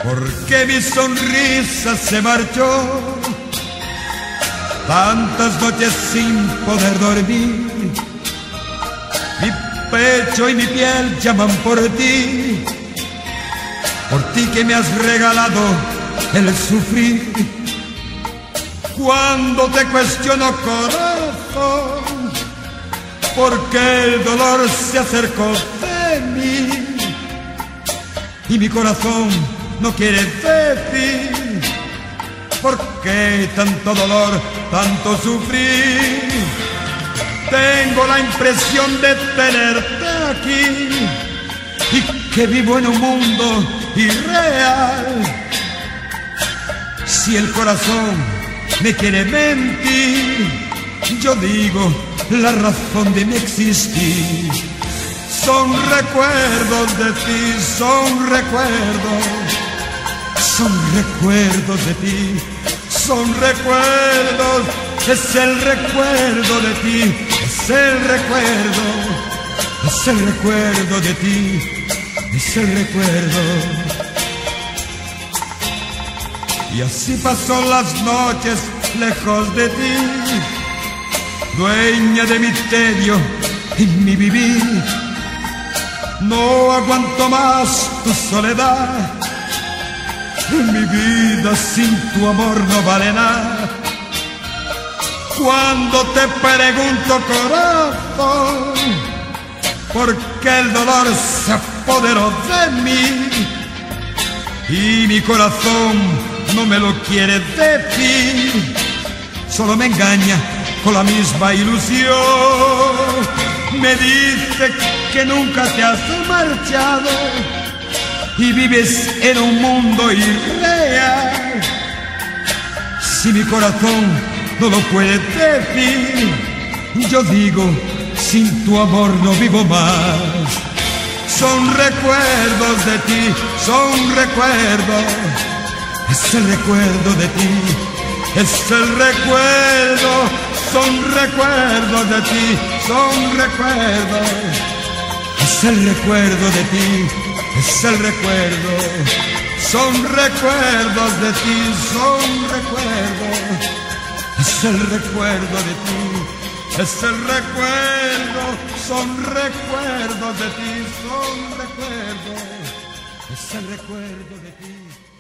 porque mi sonrisa se marchó. Tantas noches sin poder dormir, mi pecho y mi piel llaman por ti que me has regalado el sufrir. Cuando te cuestiono, corazón, ¿por qué el dolor se acercó de mí? Y mi corazón no quiere decir por qué tanto dolor, tanto sufrir. Tengo la impresión de tenerte aquí y que vivo en un mundo irreal. Si el corazón me quiere mentir, yo digo la razón de mi existir. Son recuerdos de ti, son recuerdos de ti, son recuerdos, es el recuerdo de ti, es el recuerdo de ti, es el recuerdo. Y así pasó las noches lejos de ti, dueña de mi tedio y mi vivir. No aguanto más tu soledad, mi vida sin tu amor no vale nada. Cuando te pregunto, corazón, ¿por qué el dolor se apoderó de mí? Y mi corazón no me lo quiere decir, solo me engaña con la misma ilusión. Me dice que nunca te has marchado y vives en un mundo irreal. Si mi corazón no lo puede decir, yo digo, sin tu amor no vivo más. Son recuerdos de ti, son recuerdos, es el recuerdo de ti, es el recuerdo, son recuerdos de ti, son recuerdos, es el recuerdo de ti, es el recuerdo, son recuerdos de ti, son recuerdos, es el recuerdo de ti, es el recuerdo, son recuerdos de ti, son recuerdos, es el recuerdo de ti.